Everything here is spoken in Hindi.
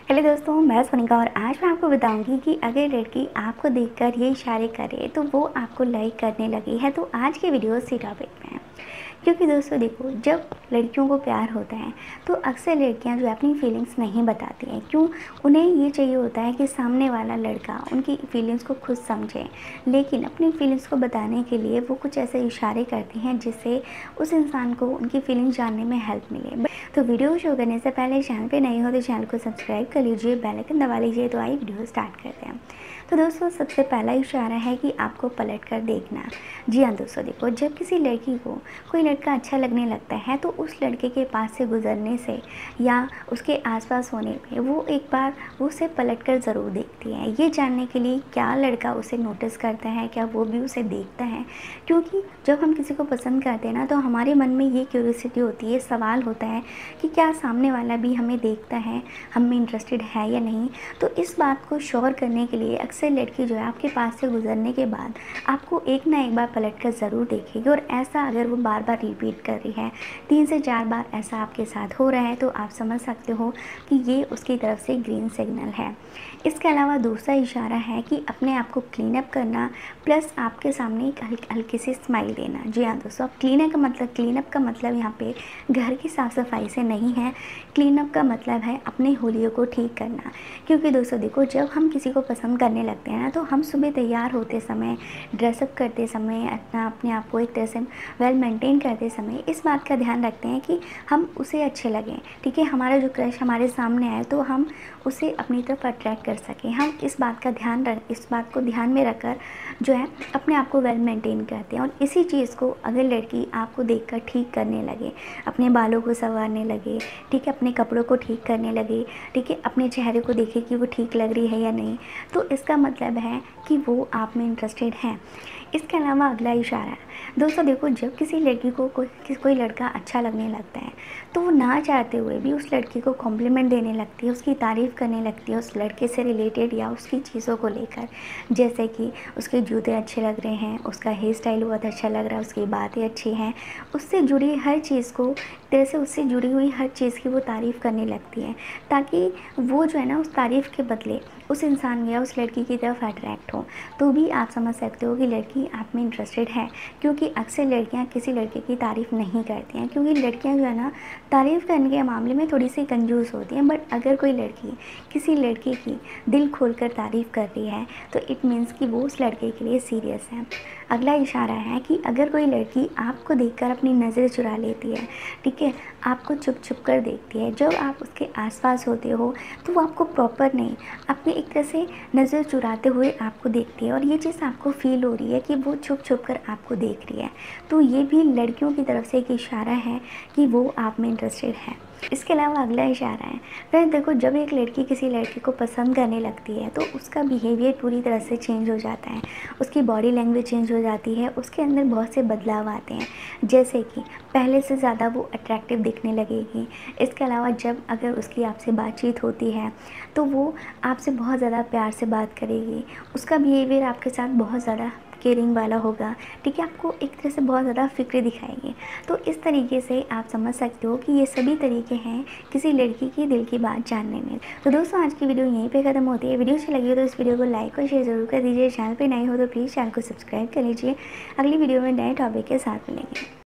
हेलो दोस्तों, मैं सोनिका और आज मैं आपको बताऊंगी कि अगर लड़की आपको देखकर ये इशारे करे तो वो आपको लाइक करने लगी है। तो आज के वीडियो इसी टॉपिक पे है, क्योंकि दोस्तों देखो, जब लड़कियों को प्यार होता है तो अक्सर लड़कियां जो है अपनी फीलिंग्स नहीं बताती हैं। क्यों? उन्हें ये चाहिए होता है कि सामने वाला लड़का उनकी फीलिंग्स को खुद समझे, लेकिन अपनी फीलिंग्स को बताने के लिए वो कुछ ऐसे इशारे करती हैं जिससे उस इंसान को उनकी फीलिंग्स जानने में हेल्प मिले। तो वीडियो शुरू करने से पहले चैनल पे नए हो तो चैनल को सब्सक्राइब कर लीजिए, बेल आइकन दबा लीजिए। तो आइए वीडियो स्टार्ट करते हैं। तो दोस्तों, सबसे पहला इशारा है कि आपको पलट कर देखना। जी हाँ दोस्तों, देखो, जब किसी लड़की को कोई लड़का अच्छा लगने लगता है तो उस लड़के के पास से गुजरने से या उसके आसपास होने पे वो एक बार उसे पलट कर ज़रूर देखती है, ये जानने के लिए क्या लड़का उसे नोटिस करता है, क्या वो भी उसे देखता है। क्योंकि जब हम किसी को पसंद करते हैं ना, तो हमारे मन में ये क्यूरियोसिटी होती है, सवाल होता है कि क्या सामने वाला भी हमें देखता है, हम में इंटरेस्टेड है या नहीं। तो इस बात को श्योर करने के लिए अक्सर लड़की जो है आपके पास से गुजरने के बाद आपको एक ना एक बार पलट कर ज़रूर देखेगी। और ऐसा अगर वो बार बार रिपीट कर रही है, 3 से 4 बार ऐसा आपके साथ हो रहा है, तो आप समझ सकते हो कि ये उसकी तरफ से ग्रीन सिग्नल है। इसके अलावा दूसरा इशारा है कि अपने आप को क्लीन अप करना, प्लस आपके सामने एक हल्की सी स्माइल देना। जी हाँ दोस्तों, अब क्लीन अप का मतलब यहाँ पे घर की साफ़ सफाई से नहीं है। क्लीन अप का मतलब है अपने होलियों को ठीक करना। क्योंकि दोस्तों देखो, जब हम किसी को पसंद करने लगते हैं ना, तो हम सुबह तैयार होते समय, ड्रेसअप करते समय, अपने आप को एक तरह से वेल मेंटेन करते समय इस बात का ध्यान रखते हैं कि हम उसे अच्छे लगें। ठीक है, हमारा जो क्रश हमारे सामने आए तो हम उसे अपनी तरफ अट्रैक्ट कर सकें। हम इस बात को ध्यान में रखकर जो है अपने आप को वेल मेंटेन करते हैं। और इसी चीज़ को अगर लड़की आपको देखकर ठीक करने लगे, अपने बालों को संवारने लगे, ठीक है, अपने कपड़ों को ठीक करने लगे, ठीक है, अपने चेहरे को देखे कि वो ठीक लग रही है या नहीं, तो इसका मतलब है कि वो आप में इंटरेस्टेड है। इसके अलावा अगला इशारा, दोस्तों देखो, जब किसी लड़की को कोई लड़का अच्छा लगने लगता है तो वो ना चाहते हुए भी उस लड़की को कॉम्प्लीमेंट देने लगती है, उसकी तारीफ़ करने लगती है उस लड़के से रिलेटेड या उसकी चीज़ों को लेकर। जैसे कि उसके जूते अच्छे लग रहे हैं, उसका हेयर स्टाइल बहुत अच्छा लग रहा है, उसकी बातें अच्छी हैं, उससे जुड़ी हर चीज़ को, तरह से उससे जुड़ी हुई हर चीज़ की वो तारीफ़ करने लगती है, ताकि वो जो है ना उस तारीफ़ के बदले उस इंसान या उस लड़की की तरफ अट्रैक्ट हो। तो भी आप समझ सकते हो कि लड़की आप में इंटरेस्टेड है। क्योंकि अक्सर लड़कियां किसी लड़के की तारीफ़ नहीं करती हैं, क्योंकि लड़कियां जो है ना तारीफ़ करने के मामले में थोड़ी सी कंजूस होती हैं। बट अगर कोई लड़की किसी लड़के की दिल खोलकर तारीफ़ कर रही है तो इट मीन्स कि वो उस लड़के के लिए सीरियस है। अगला इशारा है कि अगर कोई लड़की आपको देखकर अपनी नज़र चुरा लेती है, ठीक है, आपको छुप छुप कर देखती है, जब आप उसके आसपास होते हो तो वो आपको प्रॉपर नहीं, अपनी एक तरह से नज़र चुराते हुए आपको देखती है, और ये चीज़ आपको फील हो रही है कि वो छुप छुप कर आपको देख रही है। तो ये भी लड़कियों की तरफ से एक इशारा है कि वो आप में इंटरेस्टेड है। इसके अलावा अगला इशारा है, फ्रेंड्स देखो, जब एक लड़की किसी लड़के को पसंद करने लगती है तो उसका बिहेवियर पूरी तरह से चेंज हो जाता है, उसकी बॉडी लैंग्वेज चेंज हो जाती है, उसके अंदर बहुत से बदलाव आते हैं। जैसे कि पहले से ज़्यादा वो अट्रैक्टिव दिखने लगेगी। इसके अलावा जब अगर उसकी आपसे बातचीत होती है तो वो आपसे बहुत ज़्यादा प्यार से बात करेगी, उसका बिहेवियर आपके साथ बहुत ज़्यादा केयरिंग वाला होगा, ठीक है, आपको एक तरह से बहुत ज़्यादा फ़िक्र दिखाएगी। तो इस तरीके से आप समझ सकते हो कि ये सभी तरीके हैं किसी लड़की की दिल की बात जानने में। तो दोस्तों, आज की वीडियो यहीं पे ख़त्म होती है। वीडियो अच्छी लगी हो तो इस वीडियो को लाइक और शेयर ज़रूर कर दीजिए। चैनल पे नए हो तो प्लीज़ चैनल को सब्सक्राइब कर लीजिए। अगली वीडियो में नए टॉपिक के साथ मिलेंगे।